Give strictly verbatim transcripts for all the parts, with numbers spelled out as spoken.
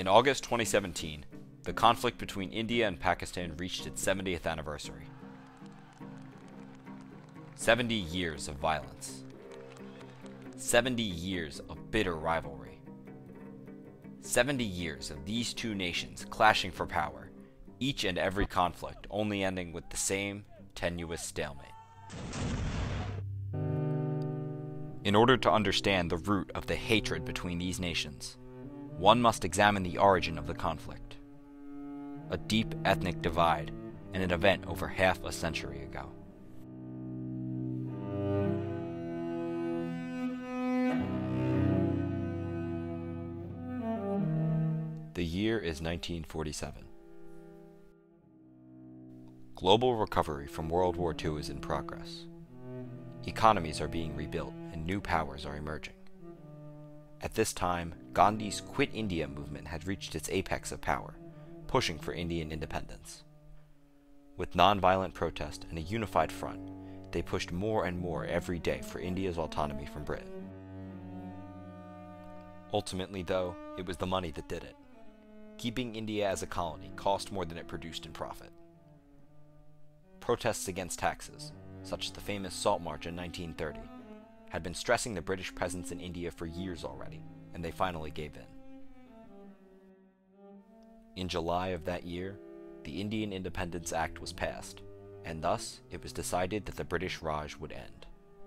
In August twenty seventeen, the conflict between India and Pakistan reached its seventieth anniversary. seventy years of violence. seventy years of bitter rivalry. seventy years of these two nations clashing for power, each and every conflict only ending with the same tenuous stalemate. In order to understand the root of the hatred between these nations, one must examine the origin of the conflict. A deep ethnic divide and an event over half a century ago. The year is nineteen forty-seven. Global recovery from World War Two is in progress. Economies are being rebuilt and new powers are emerging. At this time, Gandhi's Quit India movement had reached its apex of power, pushing for Indian independence. With non-violent protest and a unified front, they pushed more and more every day for India's autonomy from Britain. Ultimately, though, it was the money that did it. Keeping India as a colony cost more than it produced in profit. Protests against taxes, such as the famous Salt March in nineteen thirty, had been stressing the British presence in India for years already, and they finally gave in. In July of that year, the Indian Independence Act was passed, and thus it was decided that the British Raj would end.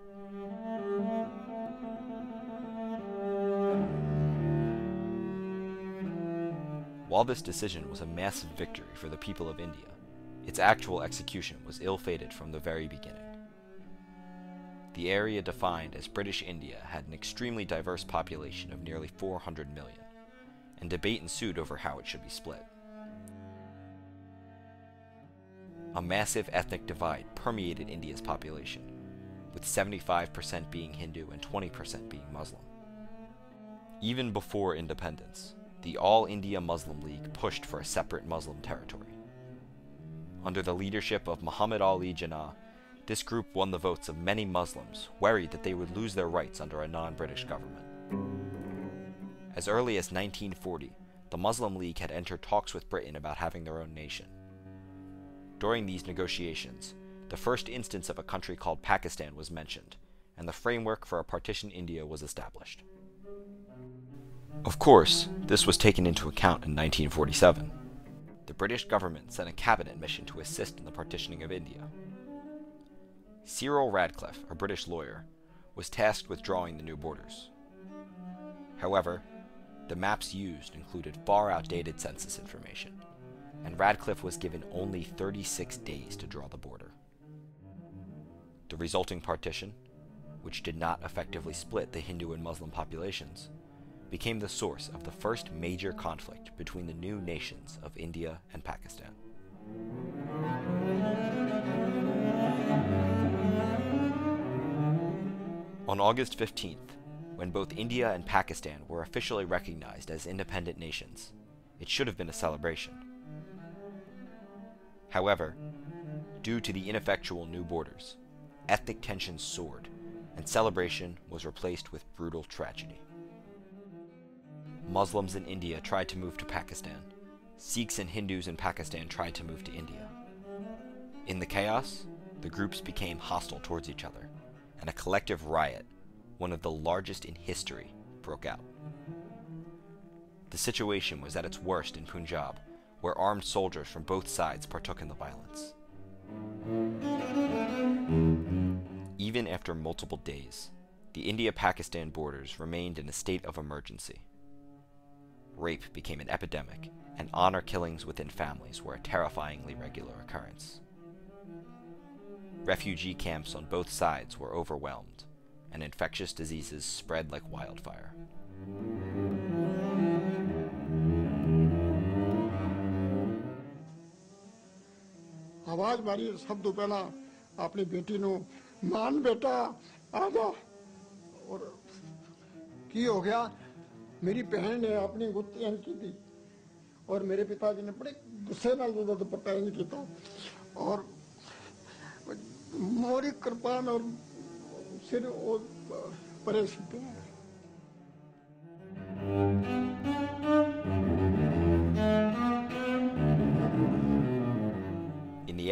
While this decision was a massive victory for the people of India, its actual execution was ill-fated from the very beginning. The area defined as British India had an extremely diverse population of nearly four hundred million, and debate ensued over how it should be split. A massive ethnic divide permeated India's population, with seventy-five percent being Hindu and twenty percent being Muslim. Even before independence, the All India Muslim League pushed for a separate Muslim territory. Under the leadership of Muhammad Ali Jinnah, this group won the votes of many Muslims, worried that they would lose their rights under a non-British government. As early as nineteen forty, the Muslim League had entered talks with Britain about having their own nation. During these negotiations, the first instance of a country called Pakistan was mentioned, and the framework for a partitioned India was established. Of course, this was taken into account in nineteen forty-seven. The British government sent a cabinet mission to assist in the partitioning of India. Cyril Radcliffe, a British lawyer, was tasked with drawing the new borders. However, the maps used included far outdated census information, and Radcliffe was given only thirty-six days to draw the border. The resulting partition, which did not effectively split the Hindu and Muslim populations, became the source of the first major conflict between the new nations of India and Pakistan. On August fifteenth, when both India and Pakistan were officially recognized as independent nations, it should have been a celebration. However, due to the ineffectual new borders, ethnic tensions soared, and celebration was replaced with brutal tragedy. Muslims in India tried to move to Pakistan. Sikhs and Hindus in Pakistan tried to move to India. In the chaos, the groups became hostile towards each other, and a collective riot, one of the largest in history, broke out. The situation was at its worst in Punjab, where armed soldiers from both sides partook in the violence. Even after multiple days, the India-Pakistan borders remained in a state of emergency. Rape became an epidemic, and honor killings within families were a terrifyingly regular occurrence. Refugee camps on both sides were overwhelmed, and infectious diseases spread like wildfire. आवाज मारी सब तो पहला अपनी बेटी no मान बेटा आजा और की हो गया मेरी बहन ने अपनी गुत्तियां की थी और मेरे पिताजी ने बड़े गुस्से नाल तो पता नहीं किया और मोरी कृपान और सिर और परेशान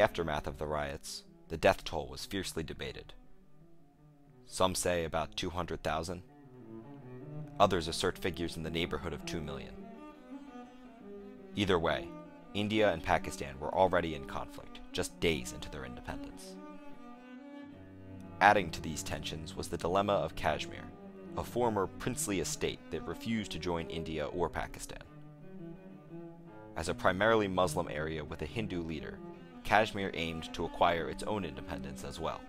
aftermath of the riots, the death toll was fiercely debated. Some say about two hundred thousand. Others assert figures in the neighborhood of two million. Either way, India and Pakistan were already in conflict, just days into their independence. Adding to these tensions was the dilemma of Kashmir, a former princely estate that refused to join India or Pakistan. As a primarily Muslim area with a Hindu leader, Kashmir aimed to acquire its own independence as well,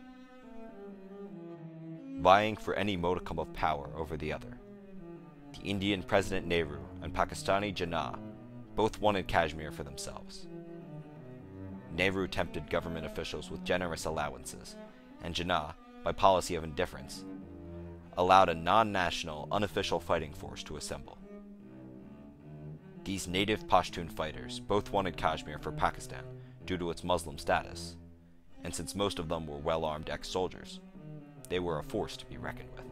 vying for any modicum of power over the other. The Indian President Nehru and Pakistani Jinnah both wanted Kashmir for themselves. Nehru tempted government officials with generous allowances, and Jinnah, by policy of indifference, allowed a non-national, unofficial fighting force to assemble. These native Pashtun fighters both wanted Kashmir for Pakistan due to its Muslim status, and since most of them were well-armed ex-soldiers, they were a force to be reckoned with.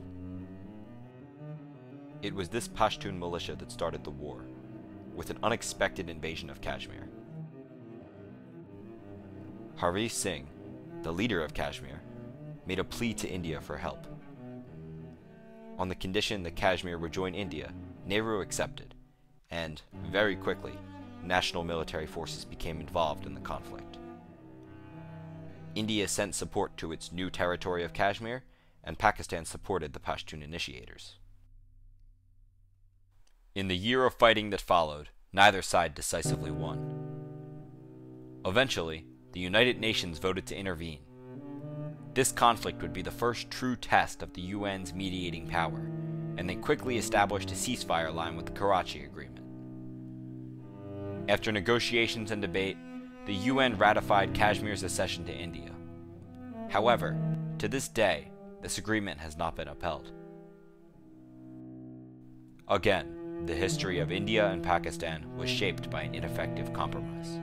It was this Pashtun militia that started the war, with an unexpected invasion of Kashmir. Hari Singh, the leader of Kashmir, made a plea to India for help. On the condition that Kashmir would join India, Nehru accepted, and, very quickly, national military forces became involved in the conflict. India sent support to its new territory of Kashmir, and Pakistan supported the Pashtun initiators. In the year of fighting that followed, neither side decisively won. Eventually, the United Nations voted to intervene. This conflict would be the first true test of the U N's mediating power, and they quickly established a ceasefire line with the Karachi Agreement. After negotiations and debate, the U N ratified Kashmir's accession to India. However, to this day, this agreement has not been upheld. Again, the history of India and Pakistan was shaped by an ineffective compromise.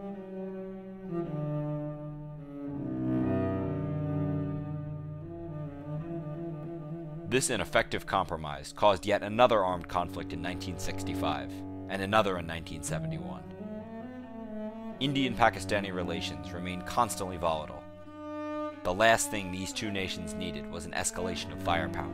This ineffective compromise caused yet another armed conflict in nineteen sixty-five, and another in nineteen seventy-one. Indian-Pakistani relations remained constantly volatile. The last thing these two nations needed was an escalation of firepower.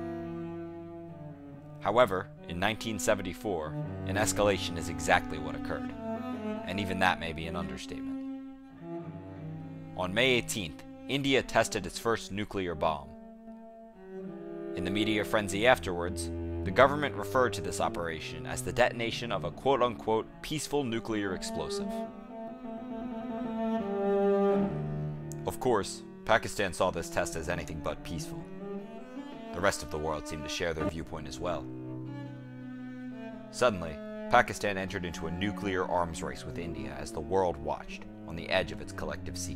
However, in nineteen seventy-four, an escalation is exactly what occurred, and even that may be an understatement. On May eighteenth, India tested its first nuclear bomb. In the media frenzy afterwards, the government referred to this operation as the detonation of a quote-unquote peaceful nuclear explosive. Of course, Pakistan saw this test as anything but peaceful. The rest of the world seemed to share their viewpoint as well. Suddenly, Pakistan entered into a nuclear arms race with India as the world watched, on the edge of its collective seat.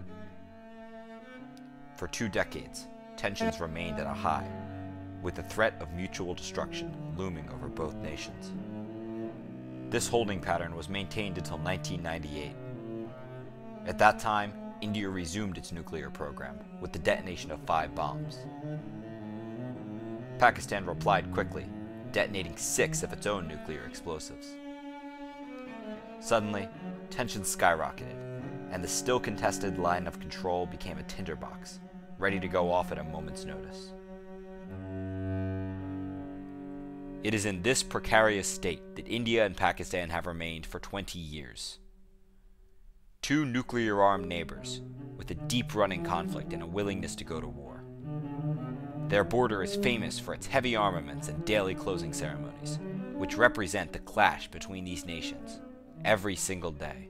For two decades, tensions remained at a high, with the threat of mutual destruction looming over both nations. This holding pattern was maintained until nineteen ninety-eight. At that time, India resumed its nuclear program with the detonation of five bombs. Pakistan replied quickly, detonating six of its own nuclear explosives. Suddenly, tensions skyrocketed, and the still contested line of control became a tinderbox, ready to go off at a moment's notice. It is in this precarious state that India and Pakistan have remained for twenty years. Two nuclear-armed neighbors, with a deep-running conflict and a willingness to go to war. Their border is famous for its heavy armaments and daily closing ceremonies, which represent the clash between these nations, every single day.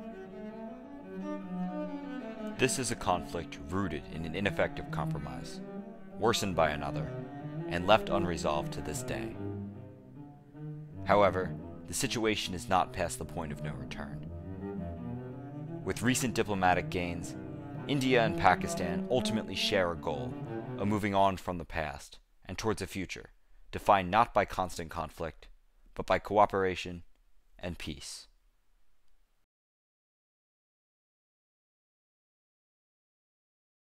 This is a conflict rooted in an ineffective compromise, worsened by another, and left unresolved to this day. However, the situation is not past the point of no return. With recent diplomatic gains, India and Pakistan ultimately share a goal of moving on from the past and towards a future defined not by constant conflict, but by cooperation and peace.